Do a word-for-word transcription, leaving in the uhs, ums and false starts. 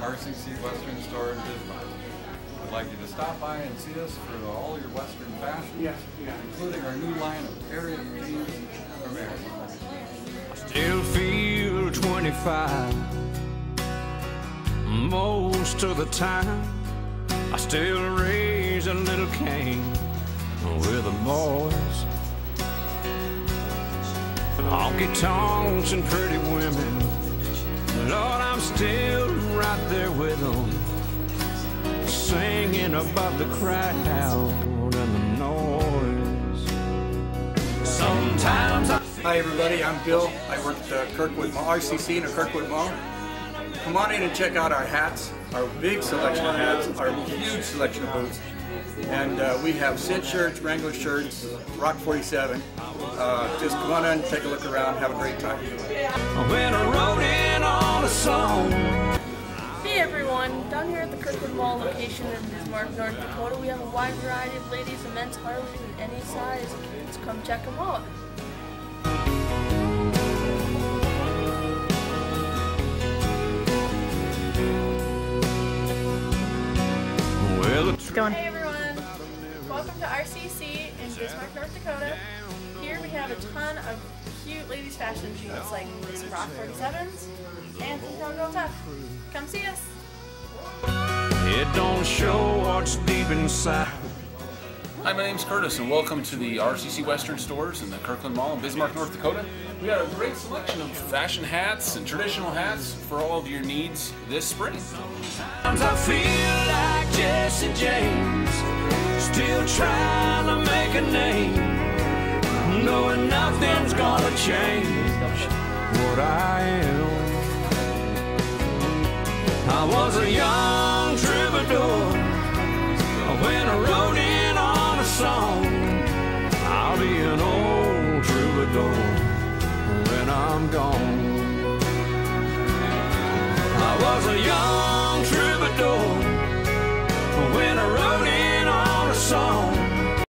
R C C Western Store in Bismarck. I'd like you to stop by and see us for all your Western fashion, yeah, yeah. including our new line of area jeans from American. I still feel twenty-five most of the time. I still raise a little cane with the boys. Honky tonks and pretty women, Lord, I'm still right there with them, singing above the crowd and the noise. Sometimes I Hi everybody, I'm Bill. I work at the Kirkwood Mall, R C C in the Kirkwood Mall. Come on in and check out our hats, our big selection of hats, our huge selection of boots. And uh, we have cinch shirts, Wrangler shirts, Rock forty-seven. Uh, just come on in, take a look around, have a great time. when I wrote in on a song. Hey everyone, down here at the Kirkwood Mall location in Bismarck, North Dakota, we have a wide variety of ladies and men's Harleys in any size. Kids, come check them out. Well, Hey everyone, welcome to R C C in Bismarck, North Dakota. Here we have a ton of cute ladies fashion jeans like some Rock forty-sevens and some Cowgirl Tough. Come see us. it don't show what's deep inside. Hi, my name's Curtis, and welcome to the R C C Western Stores in the Kirkland Mall in Bismarck, North Dakota. We got a great selection of fashion hats and traditional hats for all of your needs this spring. Sometimes I feel like Jesse James, still trying to make a name, knowing nothing's gonna change what I am. I was a young troubadour when I wrote in on a song. I'll be an old troubadour when I'm gone. I was a young